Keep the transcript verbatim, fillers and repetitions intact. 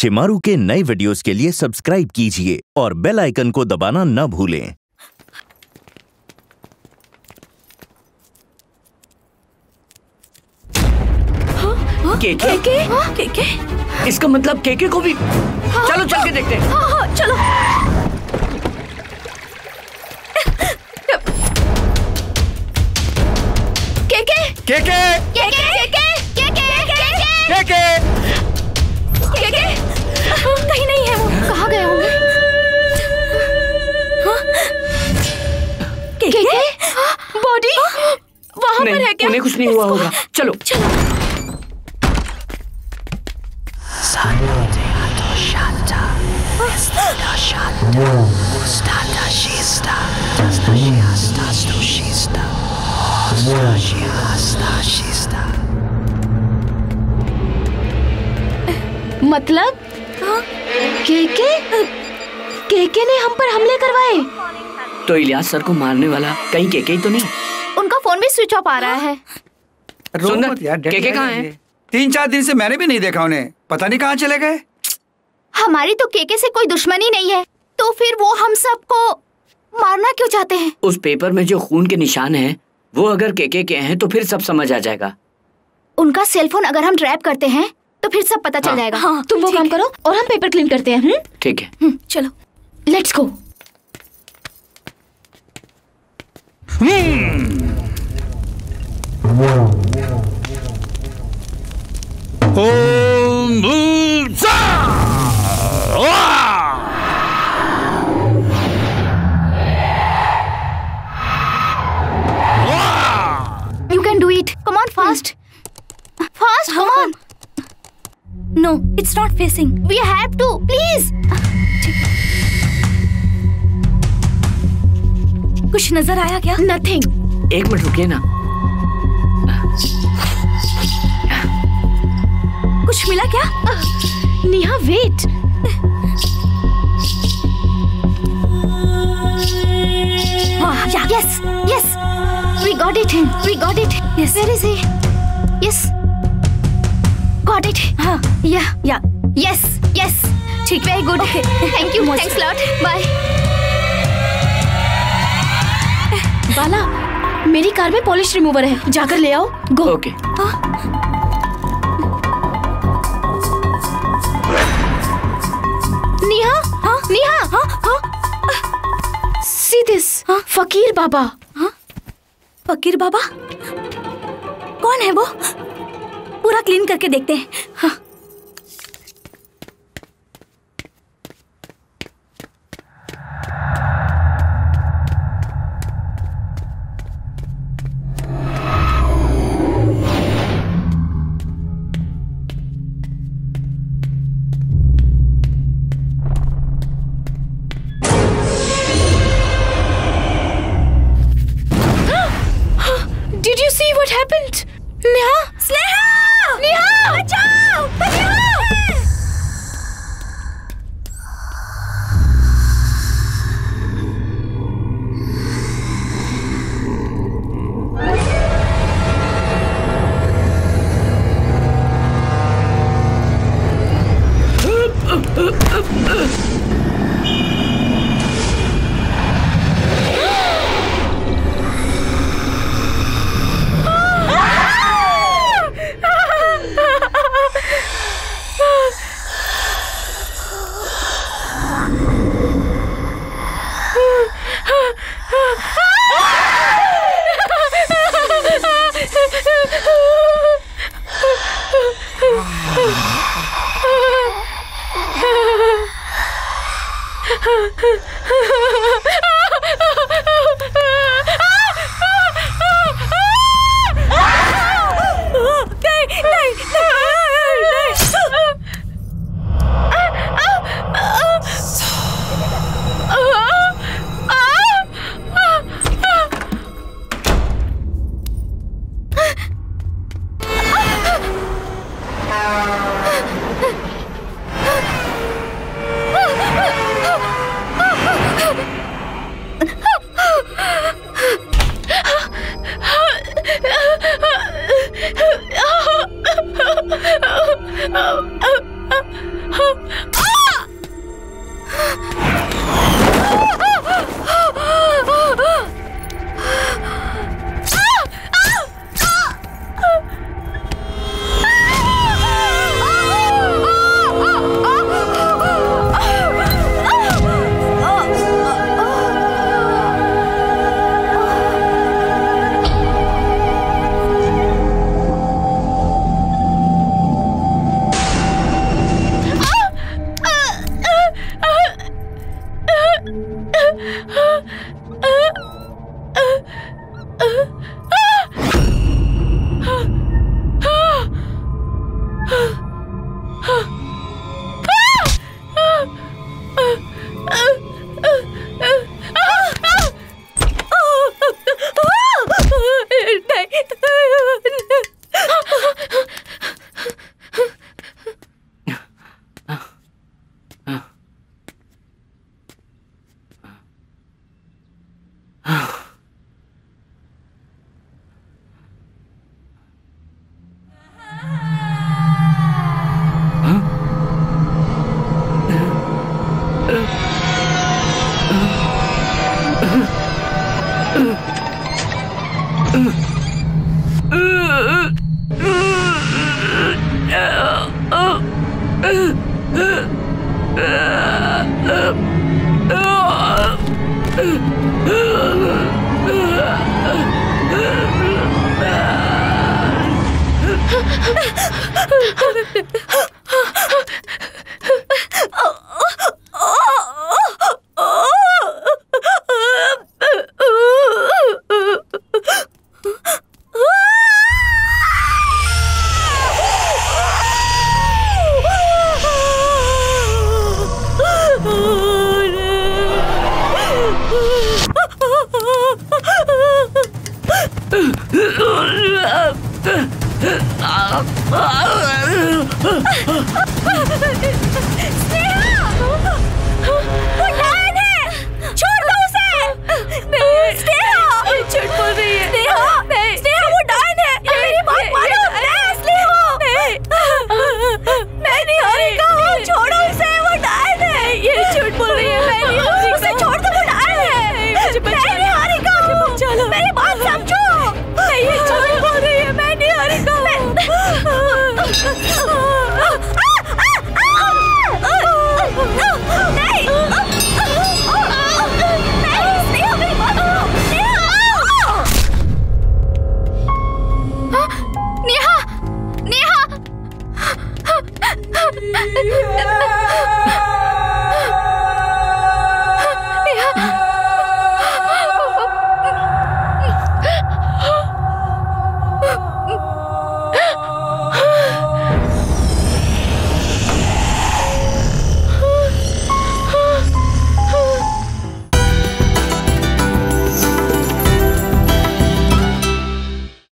शिमारू के नए वीडियोस के लिए सब्सक्राइब कीजिए और बेल आइकन को दबाना न भूलें। केके? केके? केके? इसका मतलब केके को भी। हाँ, चलो चल के देखते हैं। हाँ, हाँ, चलो। केके? केके? केके? केके? केके? केके? केके? कहीं नहीं है वो। कहाँ गए होंगे? केके? बॉडी वहाँ पर है क्या? उन्हें कुछ नहीं हुआ होगा। चलो चलो। मतलब केके केके ने हम पर हमले करवाए। तो इलियास सर को मारने वाला कहीं केके ही तो नहीं? उनका फोन भी स्विच ऑफ आ रहा है। सुंदर, केके कहाँ है? तीन चार दिन से मैंने भी नहीं देखा उन्हें, पता नहीं कहाँ चले गए। हमारी तो केके से कोई दुश्मनी नहीं है, तो फिर वो हम सबको मारना क्यों चाहते हैं? उस पेपर में जो खून के निशान हैं, वो अगर केके के हैं तो फिर सब समझ आ जाएगा। उनका सेलफोन अगर हम ट्रैप करते हैं तो फिर सब पता चल हाँ। जाएगा। हाँ, तुम वो काम करो और हम पेपर क्लीन करते हैं। ठीक है, चलो लेट्स गो। ओम भूसा You can do it. Come on, fast. Fast, come on. No, it's not facing. We have to, please. कुछ नजर आया क्या? Nothing. एक मिनट रुकिए ना। कुछ मिला क्या? Neha wait. Yeah. Yes, yes. We got it. We got it. Yes. Where is he? Yes. Got it. हाँ. Yeah. Yeah. Yes. Yes. ठीक. Very good. Okay. Thank you. Thanks a lot. Bye. Bala, मेरी car में polish remover है, जाकर ले आओ। गो। Okay. Neha, हाँ, नेहा, हाँ, हाँ। See this, हाँ, फकीर बाबा। हाँ? फकीर बाबा? कौन है वो? पूरा क्लीन करके देखते हैं। हाँ। Did you see what happened? Neha, Sneha! Neha, बचाओ! बचाओ!